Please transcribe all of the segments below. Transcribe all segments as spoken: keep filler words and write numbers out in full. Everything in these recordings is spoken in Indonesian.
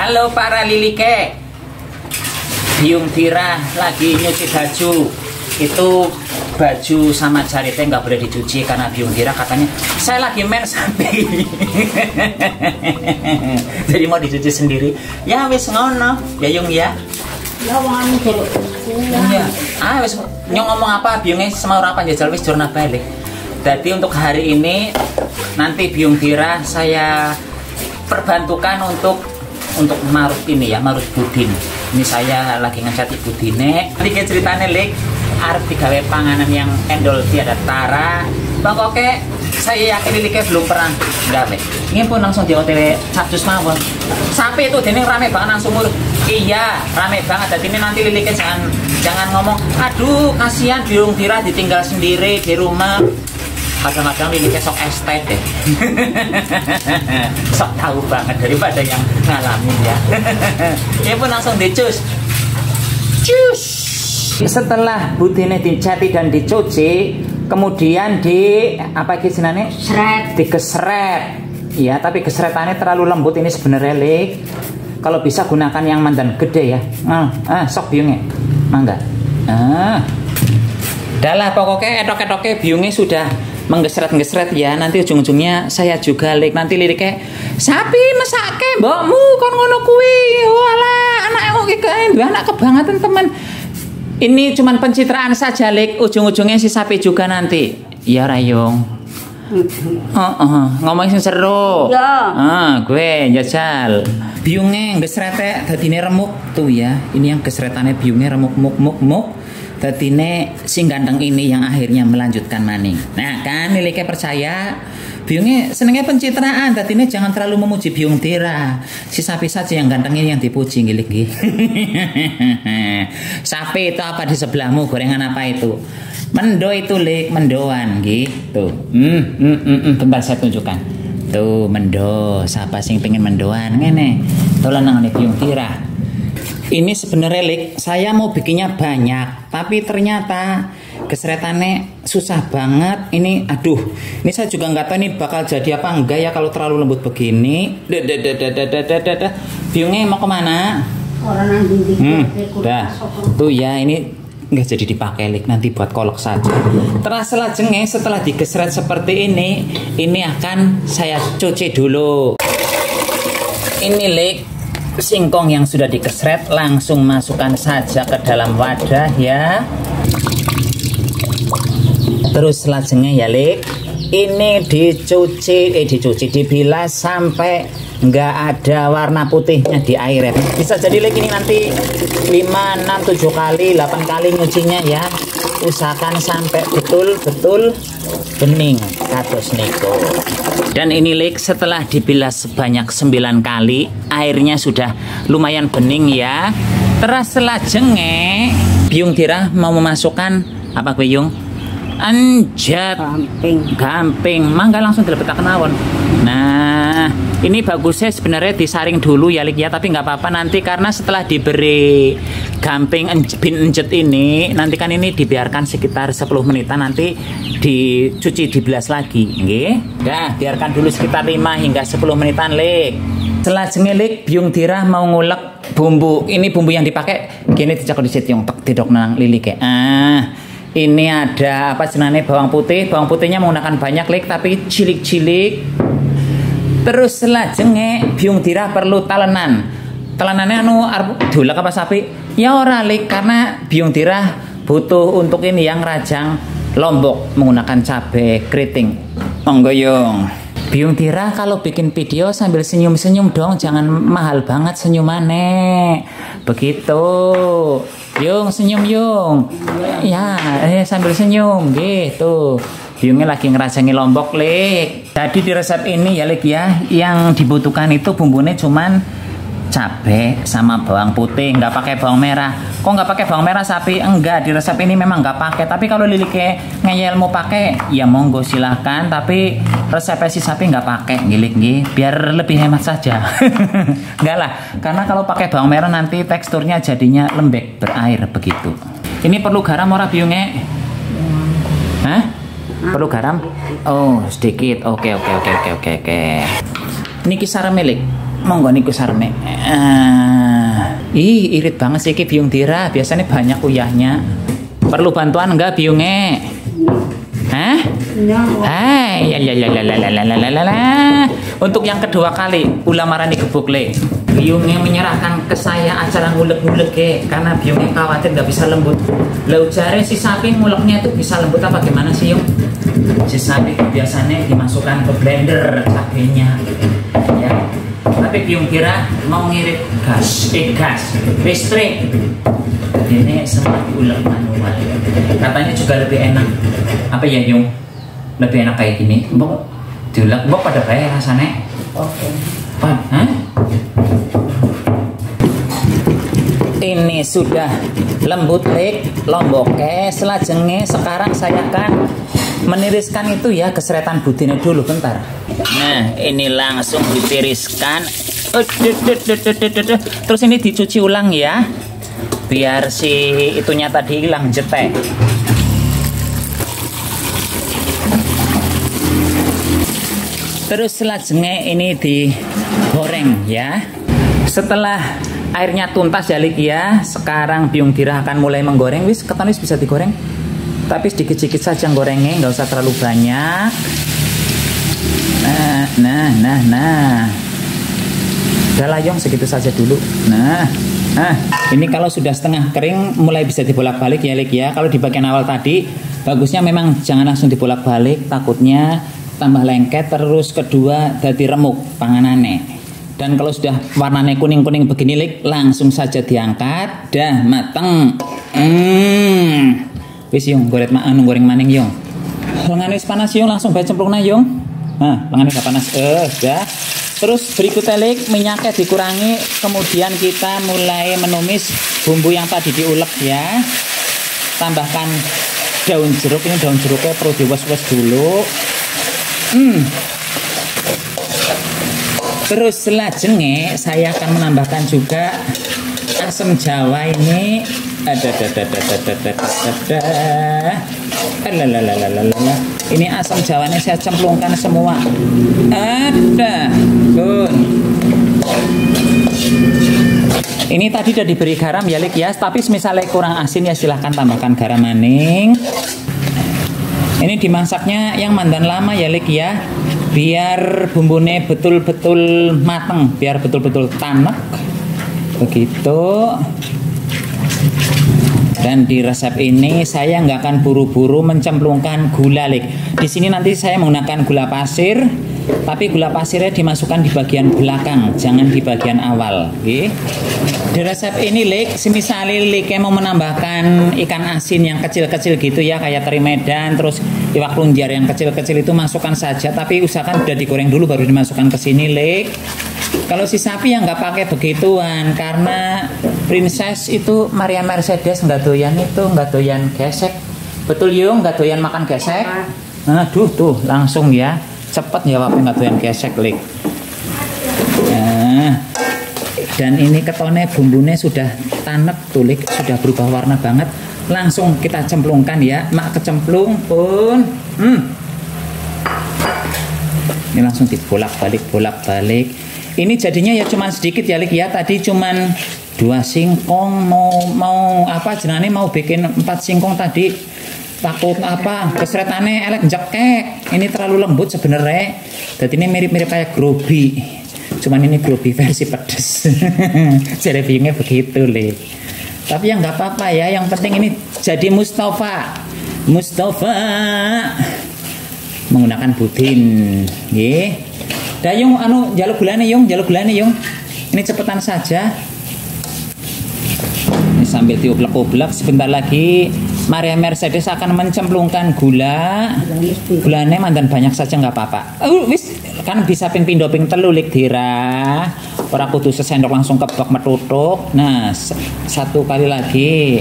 Halo para lilike, Biung Tira lagi nyuci baju. Itu baju sama jaritnya nggak boleh dicuci karena Biung Tira katanya saya lagi main sapi. Jadi mau dicuci sendiri. Ya wis ngono, ya Yung ya. Ya wong delok. Iya. Ah wis nyong ngomong apa Biungnya semau apa jajal wis jurna balik. Jadi untuk hari ini nanti Biung Tira saya perbantukan untuk untuk marut ini ya, marut budin. Ini saya lagi ngecat ibu dine. Nanti kayak ceritanya Lik, arep digawe panganan yang endol tiada tara. Bang Koke, saya yakin Lik belum pernah gawe. Ini pun langsung di O T W capcus mawon. Sapi itu dene rame banget langsung mur. Iya, rame banget. Jadi ini nanti Lilike jangan jangan ngomong, aduh kasihan Biung Tira ditinggal sendiri di rumah. Kadang-kadang Lilike sok estet deh. Sok tahu banget daripada yang ngalamin ya. Ya pun langsung dicus. Cus. Setelah budine dicati dan dicuci, kemudian di apa kisahnya? Sret. Digesret. Ya, tapi gesretannya terlalu lembut ini sebenarnya Lik. Kalau bisa gunakan yang mandan gede ya. Ah, ah sok biungnya. Mangga. Ah. Dah pokoknya etok-etoknya biungnya sudah menggesret-gesret ya. Nanti ujung-ujungnya saya juga Lik. Nanti liriknya sapi mesake mbokmu kon ngono kuwi. Walah, anake kok iki duwe anak kebangetan teman. Ini cuman pencitraan saja Lik. Ujung-ujungnya si sapi juga nanti. Ya Rayong. Heeh, uh, uh, ngomong sing seru. Ya. Ah, gue jajal. Biungnya gesrete dadine remuk tuh ya. Ini yang gesretannya biungnya remuk muk muk muk. Dadine sing ganteng ini yang akhirnya melanjutkan maning. Nah, kan Lilike percaya biungnya senengnya pencitraan. Dadine jangan terlalu memuji Biung Tira. Si sapi saja yang ganteng ini yang dipuji ngilik nggih. Sapi itu apa di sebelahmu? Gorengan apa itu? Mendo itu Lik, mendoan gitu. Hmm, hmm, hmm, hmm. Bentar saya tunjukkan. Tuh mendo, siapa sing pengen mendoan ngene. Dolan nang Biung Tira. Ini sebenarnya Lik, saya mau bikinnya banyak, tapi ternyata gesretannya susah banget. Ini aduh, ini saya juga nggak tahu ini bakal jadi apa enggak ya kalau terlalu lembut begini. Biungnya mau kemana? Orang nang ndi? Hmm, dah. Tuh ya ini nggak jadi dipakai Lik, nanti buat kolok saja. Terus lajengnya setelah digesret seperti ini, ini akan saya cuci dulu. Ini Lik, singkong yang sudah digesret langsung masukkan saja ke dalam wadah ya. Terus lajengnya ya Lik, ini dicuci, eh dicuci, dibilas sampai nggak ada warna putihnya di air ya. Bisa jadi Lik ini nanti lima, enam, tujuh kali, delapan kali nyucinya ya. Usahakan sampai betul-betul bening kados niku. Dan ini Lik setelah dibilas sebanyak sembilan kali, airnya sudah lumayan bening ya. Terus selajengnya Biung Tira mau memasukkan apa gue Yung? Anjat Gamping. Gamping. Mangga langsung dilebetak kenawon. Nah, ini bagusnya sebenarnya disaring dulu ya Lik ya, tapi nggak apa-apa nanti karena setelah diberi gamping bin enjet ini, nanti kan ini dibiarkan sekitar sepuluh menitan, nanti dicuci dibilas lagi, nggih. Dah, biarkan dulu sekitar lima hingga sepuluh menitan Lik. Selanjutnya Lik, Biung Tira mau ngulek bumbu. Ini bumbu yang dipakai gini dicakot di situ yang didok nang Lilike. Ah, ini ada apa jenenge bawang putih. Bawang putihnya menggunakan banyak Lik, tapi cilik-cilik. Terus selanjutnya Biung Tira perlu talenan. Telenannya anu arep dolak apa sapi? Ya ora Lik, karena Biung Tira butuh untuk ini yang rajang lombok menggunakan cabai keriting. Monggo Yung. Biung Tira kalau bikin video sambil senyum-senyum dong, jangan mahal banget senyumannya. Begitu. Yung senyum Yung. Ya, eh, sambil senyum gitu. Biungnya lagi ngerasangi lombok Lik. Jadi di resep ini ya Lik ya, yang dibutuhkan itu bumbunya cuman cabai sama bawang putih, nggak pakai bawang merah. Kok nggak pakai bawang merah sapi? Enggak, di resep ini memang nggak pakai. Tapi kalau Lilike ngeyel mau pakai, ya monggo silahkan. Tapi resep si sapi nggak pakai, gilik gih, biar lebih hemat saja. Enggak lah, karena kalau pakai bawang merah nanti teksturnya jadinya lembek berair begitu. Ini perlu garam ora biungnya? Hah? Perlu garam? Oh sedikit. Oke oke oke oke oke oke. Ini kisar milik. monggo niku sarene. Ah, ih irit banget sih iki biung tira, biasanya banyak uyahnya. Perlu bantuan enggak biungnya? Hah? Hai, ya ya ya la la la la la la la. Untuk yang kedua kali ulah marani gebuk le. Biungnya menyerahkan ke saya acara ngulek-ngulek ke, karena biungnya khawatir nggak bisa lembut. Lah ujare si sapi nguleknya itu bisa lembut apa gimana sih, Yung? Si sapi biasanya dimasukkan ke blender cabenya, ya. Tapi biung kira mau ngirit gas, eh gas, listrik. Ini semua diulek manual. Katanya juga lebih enak. Apa ya, Yung? Lebih enak kayak gini. Mbok diulek, mbok pada bayar rasanya. Oke. Pan, hah? Ini sudah lembut lik, lomboknya, selajengnya. Sekarang saya akan meniriskan itu ya, keseretan budine dulu bentar. Nah, ini langsung ditiriskan. Terus ini dicuci ulang ya, biar si itunya tadi hilang jetek. Terus selajengnya ini digoreng ya. Setelah airnya tuntas ya lik ya, sekarang biung tira akan mulai menggoreng. Wis keton wis bisa digoreng, tapi sedikit-sedikit saja gorengnya, nggak usah terlalu banyak. Nah, nah, nah, nah. Udah lah Yung, segitu saja dulu. Nah, nah, ini kalau sudah setengah kering mulai bisa dibolak-balik ya lik ya. Kalau di bagian awal tadi bagusnya memang jangan langsung dibolak-balik, takutnya tambah lengket. Terus kedua jadi remuk panganane. Dan kalau sudah warnanya kuning-kuning begini lik, langsung saja diangkat, dah mateng. Hmm. Wis Yung, goreng anu goreng maning Yung. Lengan wis panas Yung, langsung bae cemplungna Yung. Nah, lengan udah panas. Eh, dah. Terus berikutnya lik, minyaknya dikurangi, kemudian kita mulai menumis bumbu yang tadi diulek ya. Tambahkan daun jeruk, ini daun jeruknya perlu diwes-wes dulu. Hmm. Terus selajengnya saya akan menambahkan juga asam jawa ini. Ada, ada, ada, ada, ada, ada, ada, ada. Ini asam jawanya saya cemplungkan semua. Ada, good. Ini tadi sudah diberi garam ya lik ya. Tapi misalnya kurang asin ya silahkan tambahkan garam maning. Ini dimasaknya yang mandan lama ya lik ya, biar bumbunya betul-betul mateng, biar betul-betul tanek begitu. Dan di resep ini saya nggak akan buru-buru mencemplungkan gula lik. Di sini nanti saya menggunakan gula pasir, tapi gula pasirnya dimasukkan di bagian belakang, jangan di bagian awal. Okay? Di resep ini lik, semisal liknya mau menambahkan ikan asin yang kecil-kecil gitu ya, kayak teri medan, terus iwak lunjar yang kecil-kecil itu masukkan saja, tapi usahakan udah digoreng dulu baru dimasukkan ke sini lik. Kalau si sapi yang nggak pakai begituan, karena princess itu Maria Mercedes nggak doyan itu, nggak doyan gesek. Betul Yung, nggak doyan makan gesek. Nah, duh tuh langsung ya, cepet jawabnya nggak doyan gesek lik. Nah, dan ini ketone bumbunya sudah tanek tulik, sudah berubah warna banget. Langsung kita cemplungkan ya, mak kecemplung pun. Hmm. Ini langsung dibolak-balik, bolak-balik. Ini jadinya ya cuman sedikit ya lik ya. Tadi cuman dua singkong, mau mau apa jenane mau bikin empat singkong tadi. Takut apa kesretannya elek jekek. Ini terlalu lembut sebenarnya. Jadi ini mirip-mirip kayak grobi. Cuman ini grobi versi pedes. Jadi bingungnya begitu lik. Tapi yang nggak apa-apa ya. Yang penting ini jadi Mustafa. Mustafa menggunakan budin. Nggih. Dah Yung, anu jaluk gulane Yung, jaluk gulane Yung. Ini cepetan saja. Ini sambil dioblak-oblak, sebentar lagi Maria Mercedes akan mencemplungkan gula. Gulane mandan banyak saja nggak apa-apa. Uh, wis kan bisa ping pindo ping telu lik dira. Ora kudu sesendok langsung kebak metutuk. Nah, satu kali lagi.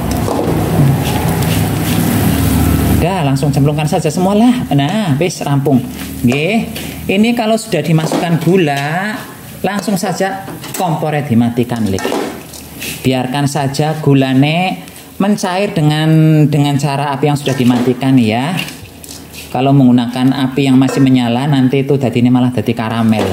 Dah langsung cemplungkan saja semualah. Nah, wis rampung. Nggih. Ini kalau sudah dimasukkan gula, langsung saja kompornya dimatikan lik. Biarkan saja gulane mencair dengan dengan cara api yang sudah dimatikan ya. Kalau menggunakan api yang masih menyala nanti itu jadi ini malah jadi karamel.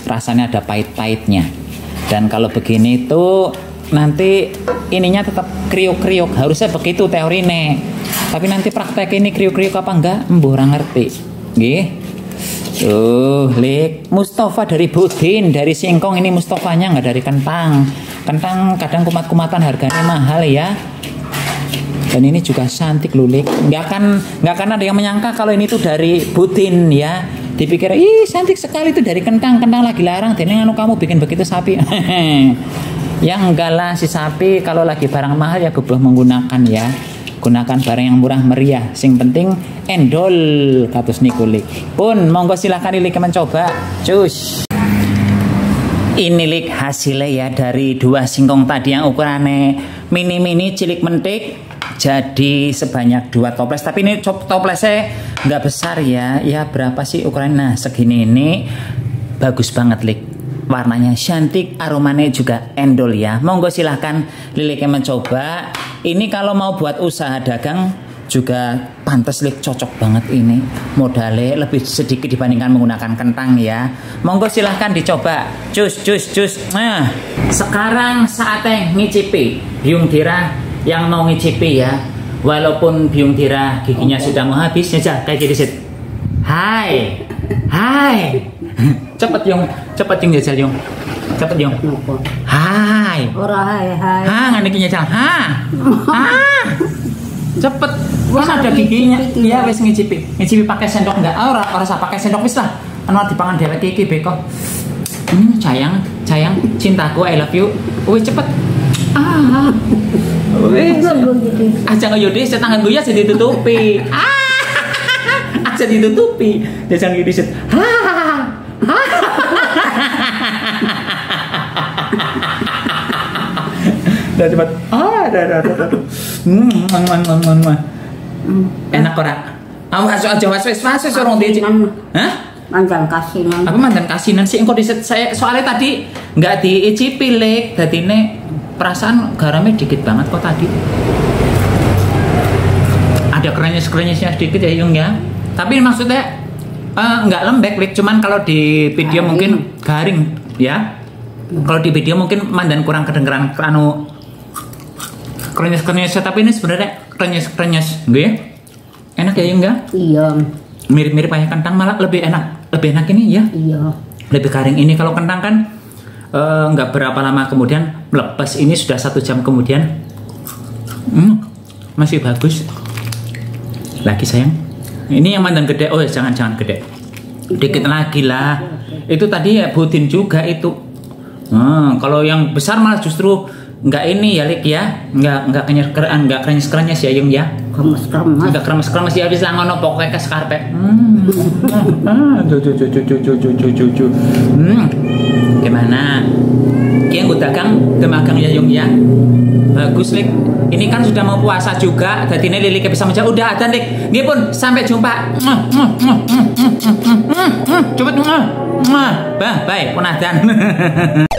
rasanya ada pahit-pahitnya. Dan kalau begini tuh nanti ininya tetap kriuk-kriuk, harusnya begitu teorine. Tapi nanti praktek ini kriuk-kriuk apa enggak, embuh ora ngerti. Nggih. Tuh, Lik, Mustafa dari Budin, dari singkong, ini Mustafanya nggak dari kentang. Kentang kadang kumat-kumatan harganya mahal ya. Dan ini juga cantik loh, Lik. Nggak akan nggak akan ada yang menyangka kalau ini tuh dari Budin ya. Dipikir, ih cantik sekali itu dari kentang, kentang lagi larang. Jadi anu kamu bikin begitu sapi. Ya enggak lah, si sapi kalau lagi barang mahal ya goblok menggunakan ya. Gunakan barang yang murah meriah. Sing penting endol katus niku, Lik. Pun monggo silahkan Lik mencoba. Cus. Ini, Lik, hasilnya ya dari dua singkong tadi yang ukurannya mini-mini cilik mentik jadi sebanyak dua toples. Tapi ini toplesnya nggak besar ya. Ya berapa sih ukurannya? Nah segini ini bagus banget, Lik. Warnanya cantik, aromanya juga endol ya. Monggo silahkan Lilik yang mencoba. Ini kalau mau buat usaha dagang juga pantas, Lik, cocok banget ini. Modalnya lebih sedikit dibandingkan menggunakan kentang ya. Monggo silahkan dicoba. Cus, cus, cus. Nah, sekarang saatnya ngicipi Byung Dira yang mau ngicipi ya. Walaupun Byung Dira giginya sudah mau habis ya, kayak gini sih. Hai, hai. Cepet Yung, cepet Yung jajal Yung, cepet Yung. Hai. Ora hai hai. Ha, ngene iki nyajal. Ha. Ha. Cepet. Wis ada giginya. Iya wis ngicipi. Ngicipi pakai sendok enggak? Ora, ora usah pakai sendok wis lah. Anu dipangan dhewek iki beko. Hmm, sayang, sayang, cintaku, I love you. Wis cepet. Ah. Wis. Aja ngoyo deh, tangan gue ya jadi ditutupi. Ah. Aja ditutupi. Jangan gini sih. Ha. Udah cepat. Ah, dah dah dah. Hmm, man man man man man. Enak ora? Awas aja was wis was wis orang dia. Hah? Mandan kasinan. Apa mandan kasinan sih? Engko diset saya soalnya tadi nggak diicipi, Lik. Dadine perasaan garamnya dikit banget kok tadi. Ada krenyes-krenyesnya sedikit ya, Yung ya. Tapi maksudnya uh, nggak lembek, Lik. Cuman kalau di video garing. Mungkin garing ya. Kalau di video mungkin mandan kurang kedengeran anu krenyes-krenyesnya, tapi ini sebenarnya krenyes-krenyes, nggih. Enak ya, Yung ya? Iya. Mirip-mirip kayak kentang, malah lebih enak. Lebih enak ini ya? Iya. Lebih garing ini. Kalau kentang kan nggak uh, berapa lama kemudian melepas. Ini sudah satu jam kemudian. Hmm, masih bagus. Lagi sayang. Ini yang mandan gede. Oh jangan-jangan gede. Dikit lagi lah. Itu tadi ya Budin juga itu. Hmm, kalau yang besar malah justru nggak ini ya, Lik ya, nggak nggak kenyes keran, nggak kenyes kerannya sih, Yung ya, kremes kremes, nggak kremes kremes ya, habis langono pokoknya ke skarpe. Hmm, cu cu cu cu cu cu cu cu cu. Hmm, gimana? Kian gue dagang, demagang ya, Yung ya, bagus, Lik. Ini kan sudah mau puasa juga, jadi ini Lilik bisa menjawab. Udah ada, Lik. Nggih pun, sampai jumpa. Cepet, bah, bye, punadan.